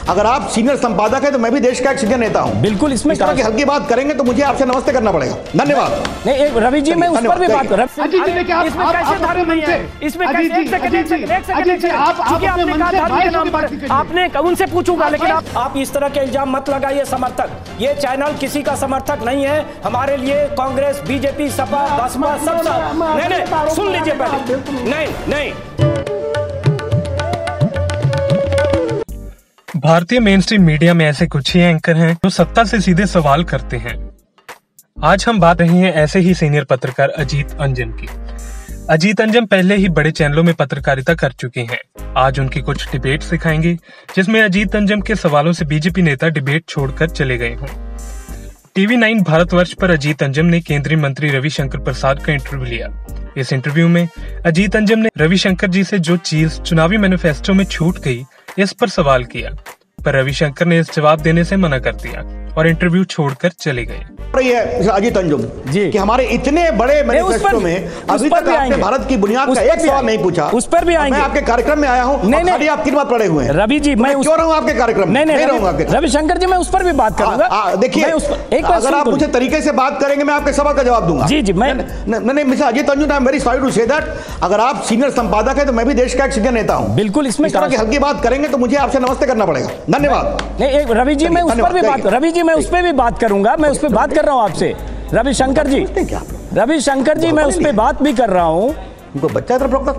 अगर आप सीनियर संपादक है तो मैं भी देश का एक सीनियर नेता हूं। बिल्कुल, इसमें इस तरह की हल्की बात करेंगे तो मुझे आपसे नमस्ते करना पड़ेगा। धन्यवाद। नहीं रवि जी, मैं उस पर भी बात कर रहा हूं। अजीत जी, देखिए इसमें कैसे धर्म नहीं है, इसमें कैसे एक सेकंड आप अपने मन से धर्म के नाम पर आपने उनसे पूछूंगा, लेकिन आप इस तरह के इल्जाम मत लगाइए। समर्थक, ये चैनल किसी का समर्थक नहीं है। हमारे लिए कांग्रेस, बीजेपी, सपा, बसपा सब नहीं, सुन लीजिए पहले। नहीं भारतीय मेनस्ट्रीम मीडिया में ऐसे कुछ ही एंकर हैं जो सत्ता से सीधे सवाल करते हैं। आज हम बात रही हैं ऐसे ही सीनियर पत्रकार अजीत अंजन की। अजीत अंजन पहले ही बड़े चैनलों में पत्रकारिता कर चुके हैं। आज उनकी कुछ डिबेट दिखाएंगे जिसमें अजीत अंजन के सवालों से बीजेपी नेता डिबेट छोड़कर चले गए हों। TV9 भारतवर्ष पर अजीत अंजन ने केंद्रीय मंत्री रविशंकर प्रसाद का इंटरव्यू लिया। इस इंटरव्यू में अजीत अंजन ने रविशंकर जी से जो चीज चुनावी मैनिफेस्टो में छूट गई इस पर सवाल किया, पर रविशंकर ने इस जवाब देने से मना कर दिया और इंटरव्यू छोड़कर चले गए। अजीत अंजुम जी कि हमारे इतने बड़े मैनिफेस्टो में अभी तक आपने भारत की बुनियाद का एक सवाल नहीं पूछा। उस पर भी आएंगे। मैं आपके कार्यक्रम में आया हूं, नहीं आप किन बात पड़े हुए हैं रवि जी, मैं क्यों रहूं आपके कार्यक्रम में? नहीं रहूंगा। रविशंकर जी, मैं उस पर भी बात करूंगा। देखिए, अगर आप मुझे तरीके से बात करेंगे मैं आपके सवाल का जवाब दूंगा। जी मैं नहीं mister Ajit Anjum, I am very sorry to say that अगर आप सीनियर संपादक है तो मैं भी देश का एक सीनियर नेता हूं। बिल्कुल, इसमें इस तरह की हल्की बात करेंगे तो मुझे आपसे नमस्ते करना पड़ेगा। धन्यवाद। नहीं रवि जी, मैं उस पर भी बात रवि जी मैं उस पर भी बात करूंगा। मैं उस पर बात कर रहा हूं आपसे रविशंकर जी। रविशंकर जी, मैं उस पर बात भी कर रहा हूं। उनको बच्चा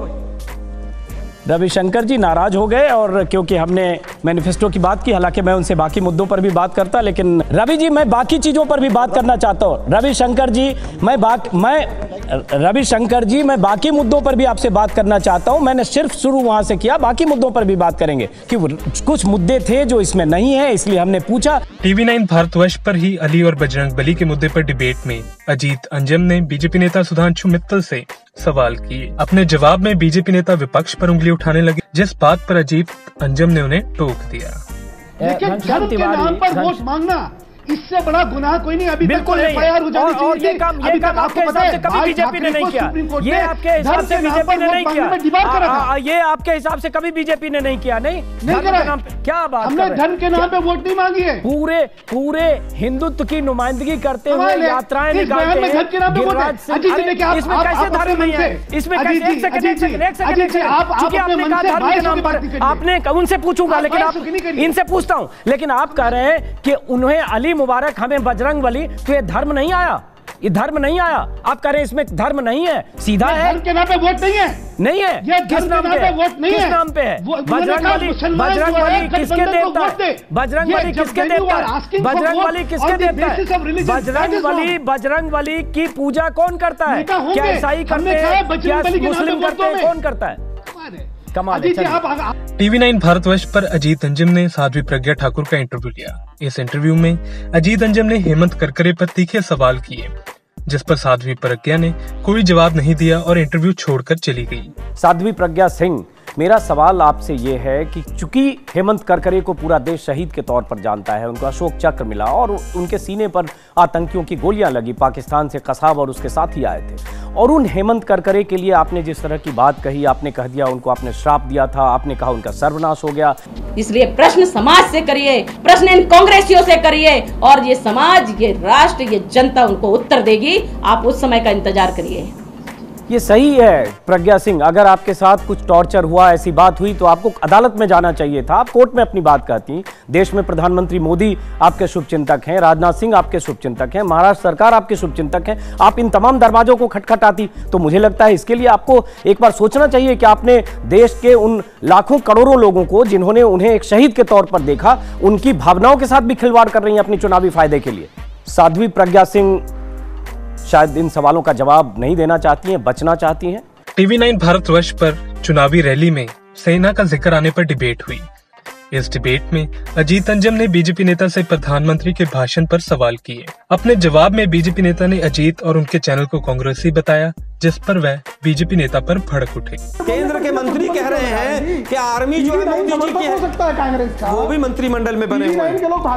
रविशंकर जी नाराज हो गए और क्योंकि हमने मैनिफेस्टो की बात की, हालांकि मैं उनसे बाकी मुद्दों पर भी बात करता, लेकिन रवि जी मैं बाकी चीजों पर भी बात करना चाहता हूं। रविशंकर जी मैं बाकी मुद्दों पर भी आपसे बात करना चाहता हूं। मैंने सिर्फ शुरू वहां से किया, बाकी मुद्दों पर भी बात करेंगे कि कुछ मुद्दे थे जो इसमें नहीं है, इसलिए हमने पूछा। TV9 भारतवर्ष पर ही अली और बजरंगबली के मुद्दे पर डिबेट में अजीत अंजन ने बीजेपी नेता सुधांशु मित्तल से सवाल किए। अपने जवाब में बीजेपी नेता विपक्ष पर उंगली उठाने लगे, जिस बात पर अजीत अंजन ने उन्हें टोक दिया। लेकिन धर्म के नाम पर वोट मांगना, इससे बड़ा गुनाह कोई नहीं। अभी बिल्कुल नहीं। और ये काम आपके हिसाब से कभी बीजेपी ने नहीं किया। ये आपके हिसाब से बीजेपी ने नहीं किया। ये आपके हिसाब से कभी बीजेपी ने नहीं किया। नहीं क्या बात, हमने धर्म के नाम पे वोट नहीं मांगी है। पूरे हिंदुत्व की नुमाइंदगी करते हुए यात्राएं निकालते हैं। इसमें कैसे धर्म नहीं है? इसमें कैसे एक सेकंड धर्म के नाम पर आपने उनसे पूछूंगा, लेकिन आप इनसे पूछता हूं, लेकिन आप कह रहे हैं कि उन्हें अली मुबारक हमें बजरंगबली, तो ये धर्म नहीं आया। ये धर्म नहीं आया। आप कह रहे हैं इसमें धर्म नहीं है, सीधा है। धर्म के नाम पे वोट नहीं है। नहीं है। ये किस नाम पे वोट नहीं है? किस नाम पे है? बजरंगबली किसके देवता है? बजरंगबली किसके देवता है? बजरंगबली किसके देवता है? बजरंगबली की पूजा कौन करता है? क्या ईसाई करते हैं? क्या मुस्लिम करते हैं? कौन करता है? TV9 भारतवर्ष पर अजीत अंजन ने साध्वी प्रज्ञा ठाकुर का इंटरव्यू लिया। इस इंटरव्यू में अजीत अंजन ने हेमंत करकरे पर तीखे सवाल किए, जिस पर साध्वी प्रज्ञा ने कोई जवाब नहीं दिया और इंटरव्यू छोड़कर चली गई। साध्वी प्रज्ञा सिंह, मेरा सवाल आपसे ये है कि चूंकि हेमंत करकरे को पूरा देश शहीद के तौर पर जानता है, उनको अशोक चक्र मिला और उनके सीने पर आतंकियों की गोलियां लगी, पाकिस्तान से कसाब और उसके साथी आए थे, और उन हेमंत करकरे के लिए आपने जिस तरह की बात कही, आपने कह दिया उनको आपने श्राप दिया था, आपने कहा उनका सर्वनाश हो गया। इसलिए प्रश्न समाज से करिए, प्रश्न इन कांग्रेसियों से करिए, और ये समाज, ये राष्ट्र, ये जनता उनको उत्तर देगी। आप उस समय का इंतजार करिए। ये सही है प्रज्ञा सिंह, अगर आपके साथ कुछ टॉर्चर हुआ, ऐसी बात हुई, तो आपको अदालत में जाना चाहिए था। आप कोर्ट में अपनी बात कहती। देश में प्रधानमंत्री मोदी आपके शुभचिंतक हैं, राजनाथ सिंह आपके शुभचिंतक हैं, महाराष्ट्र सरकार आपके शुभचिंतक हैं। आप इन तमाम दरवाजों को खटखटाती, तो मुझे लगता है इसके लिए आपको एक बार सोचना चाहिए कि आपने देश के उन लाखों करोड़ों लोगों को, जिन्होंने उन्हें एक शहीद के तौर पर देखा, उनकी भावनाओं के साथ भी खिलवाड़ कर रही हैं अपनी चुनावी फायदे के लिए। साध्वी प्रज्ञा सिंह शायद इन सवालों का जवाब नहीं देना चाहती हैं, बचना चाहती हैं। TV9 भारतवर्ष पर चुनावी रैली में सेना का जिक्र आने पर डिबेट हुई। इस डिबेट में अजीत अंजन ने बीजेपी नेता से प्रधानमंत्री के भाषण पर सवाल किए। अपने जवाब में बीजेपी नेता ने अजीत और उनके चैनल को कांग्रेसी बताया, जिस पर वह बीजेपी नेता पर भड़क उठे। केंद्र के मंत्री कह रहे हैं कि आर्मी जो है मोदी जी की है, सकता है कांग्रेस का, वो भी मंत्रिमंडल में बने हुए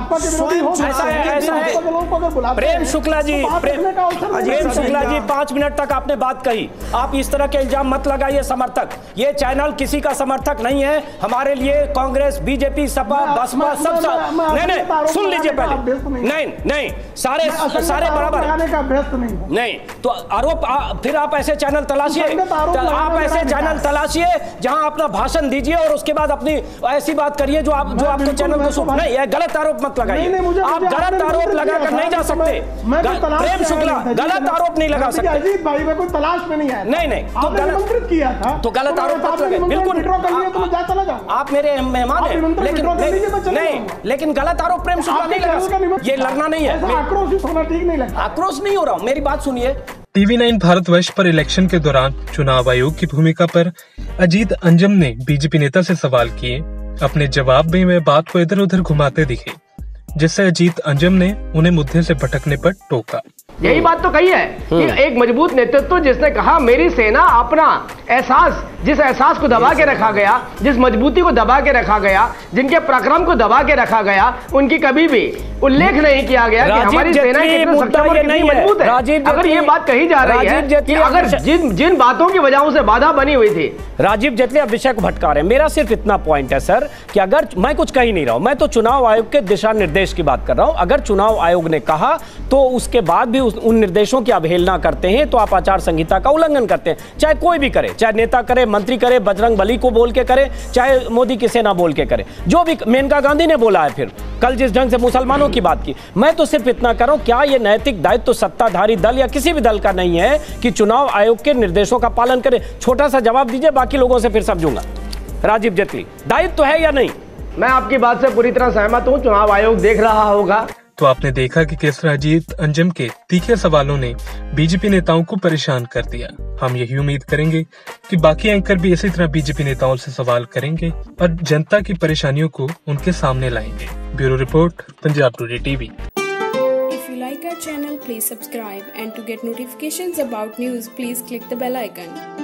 हैं। प्रेम शुक्ला जी, प्रेम शुक्ला जी 5 मिनट तक आपने बात कही। आप इस तरह के इल्जाम मत लगाइए समर्थक, ये चैनल किसी का समर्थक नहीं है। हमारे लिए कांग्रेस, बीजेपी, सपा, बसपा सब नहीं, सुन लीजिए पहले। नहीं, सारे बराबर नहीं। तो आरोप फिर आप ऐसे चैनल तलाशिए, आप ऐसे चैनल तलाशिए जहां अपना भाषण दीजिए और उसके बाद अपनी ऐसी बात करिए जो आपको चैनल को नहीं, यह गलत आरोप मत लगाइए। आप गलत आरोप लगाकर नहीं जा सकते। प्रेम शुक्ला गलत आरोप नहीं लगा सकते। अजीत भाई में कोई तलाश में नहीं है। नहीं तो गलत किया था, तो गलत आरोप मत लगाइए। बिल्कुल आप मेरे मेहमान हैं, लेकिन गलत आरोप प्रेम शुक्ला नहीं लगा सकते। ये लड़ना नहीं है, आक्रोशित होना ठीक नहीं लगता। आक्रोश नहीं हो रहा हूं, मेरी बात सुनिए। TV9 भारतवर्ष पर इलेक्शन के दौरान चुनाव आयोग की भूमिका पर अजीत अंजम ने बीजेपी नेता से सवाल किए। अपने जवाब में वे बात को इधर उधर घुमाते दिखे, जिससे अजीत अंजम ने उन्हें मुद्दे से भटकने पर टोका। यही बात तो कही है कि एक मजबूत नेतृत्व जिसने कहा मेरी सेना अपना एहसास, जिस एहसास को दबा के रखा गया, जिस मजबूती को दबा के रखा गया, जिनके पराक्रम को दबा के रखा गया, उनकी कभी भी उल्लेख नहीं किया गया कि हमारी सेना कितनी सक्षम और कितनी मजबूत है। अगर ये बात कही जा रही है कि अगर जिन बातों की वजह से बाधा बनी हुई थी। राजीव जेटली अब विषय को भटका रहे हैं। मेरा सिर्फ इतना पॉइंट है सर कि अगर मैं कुछ कह ही नहीं रहा हूं, मैं तो चुनाव आयोग के दिशा निर्देश की बात कर रहा हूं। अगर चुनाव आयोग ने कहा तो उसके बाद भी उन निर्देशों की अवहेलना करते हैं तो आप आचार संहिता का उल्लंघन करते हैं। चाहे कोई भी करे, चाहे नेता करे, मंत्री करे, बजरंग बली को बोल के करे, चाहे मोदी की सेना बोल के करे, जो भी मेनका गांधी ने बोला है फिर कल जिस ढंग से मुसलमानों की बात की। मैं तो सिर्फ इतना कर रहा हूं, क्या यह नैतिक दायित्व तो सत्ताधारी दल या किसी भी दल का नहीं है कि चुनाव आयोग के निर्देशों का पालन करे? छोटा सा जवाब दीजिए, बाकी लोगों से फिर समझूंगा। राजीव जेटली, दायित्व तो है या नहीं? मैं आपकी बात से पूरी तरह सहमत हूं। चुनाव आयोग देख रहा होगा। तो आपने देखा कि किस तरह अजीत अंजम के तीखे सवालों ने बीजेपी नेताओं को परेशान कर दिया। हम यही उम्मीद करेंगे कि बाकी एंकर भी इसी तरह बीजेपी नेताओं से सवाल करेंगे और जनता की परेशानियों को उनके सामने लाएंगे। Bureau report, Punjab today TV. If you like our channel, please subscribe, and to get notifications about news, please click the bell icon.